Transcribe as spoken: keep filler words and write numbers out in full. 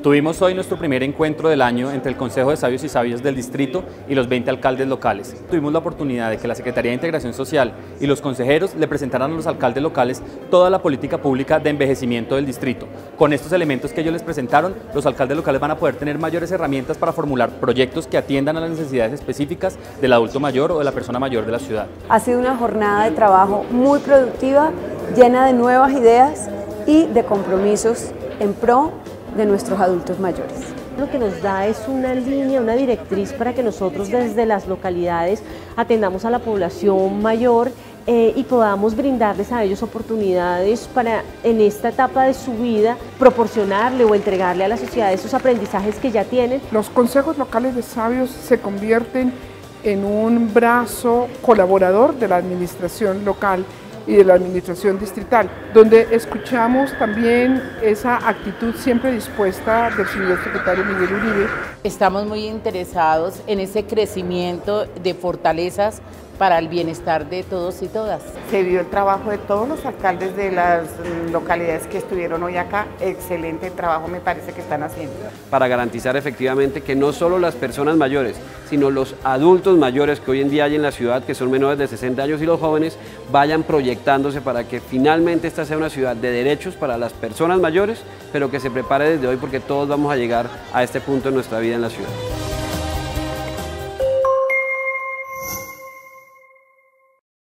Tuvimos hoy nuestro primer encuentro del año entre el Consejo de Sabios y Sabias del Distrito y los veinte alcaldes locales. Tuvimos la oportunidad de que la Secretaría de Integración Social y los consejeros le presentaran a los alcaldes locales toda la política pública de envejecimiento del distrito. Con estos elementos que ellos les presentaron, los alcaldes locales van a poder tener mayores herramientas para formular proyectos que atiendan a las necesidades específicas del adulto mayor o de la persona mayor de la ciudad. Ha sido una jornada de trabajo muy productiva, llena de nuevas ideas y de compromisos en pro de nuestros adultos mayores. Lo que nos da es una línea, una directriz para que nosotros desde las localidades atendamos a la población mayor eh, y podamos brindarles a ellos oportunidades para en esta etapa de su vida proporcionarle o entregarle a la sociedad esos aprendizajes que ya tienen. Los consejos locales de sabios se convierten en un brazo colaborador de la administración local y de la administración distrital, donde escuchamos también esa actitud siempre dispuesta del señor secretario Miguel Uribe. Estamos muy interesados en ese crecimiento de fortalezas para el bienestar de todos y todas. Se vio el trabajo de todos los alcaldes de las localidades que estuvieron hoy acá, excelente trabajo me parece que están haciendo. Para garantizar efectivamente que no solo las personas mayores, sino los adultos mayores que hoy en día hay en la ciudad, que son menores de sesenta años y los jóvenes, vayan proyectándose para que finalmente esta sea una ciudad de derechos para las personas mayores, pero que se prepare desde hoy porque todos vamos a llegar a este punto en nuestra vida en la ciudad.